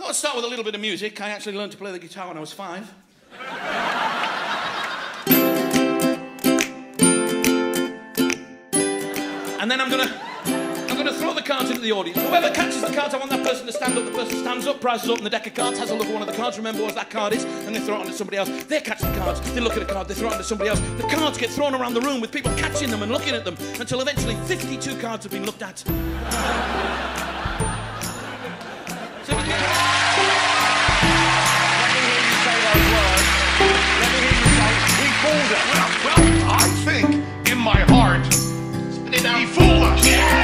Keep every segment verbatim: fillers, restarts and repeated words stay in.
thought I'd start with a little bit of music. I actually learned to play the guitar when I was five. And then I'm gonna, I'm gonna throw the cards into the audience. Whoever catches the cards, I want that person to stand up. The person stands up, prizes open the deck of cards, has a look at one of the cards, remember what that card is, and they throw it onto somebody else. They catch the cards, they look at a card, they throw it onto somebody else. The cards get thrown around the room with people catching them and looking at them until eventually fifty-two cards have been looked at. So Let me hear you say those words. Let me hear you say, he fooled us. Well, well, I think, in my heart, he fooled us.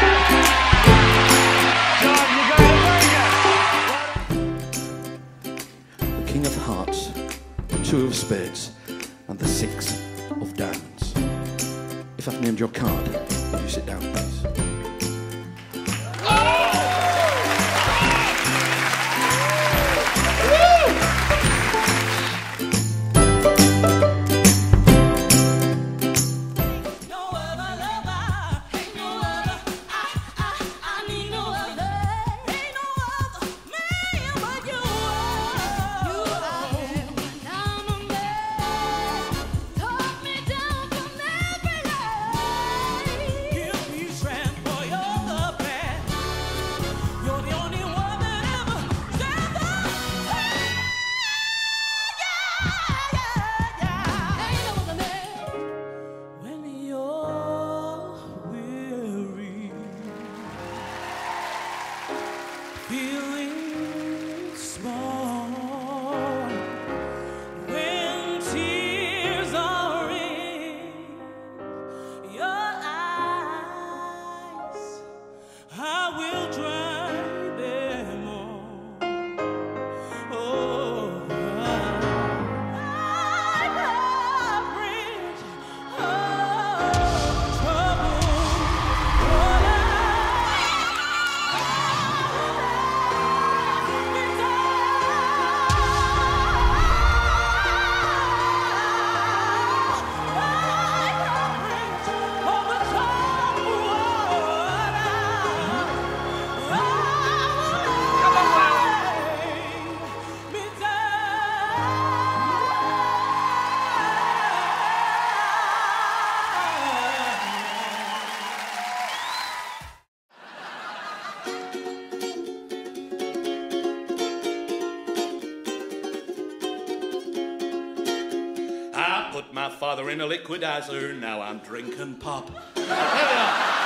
John, you go the King of Hearts, the Two of Spades, and the Six of Diamonds. If I've named your card, will you sit down, please? Feeling small when tears are in your eyes, I will dry them all. Oh, I bridge of trouble. I put my father in a liquidizer, now I'm drinking pop. There we are.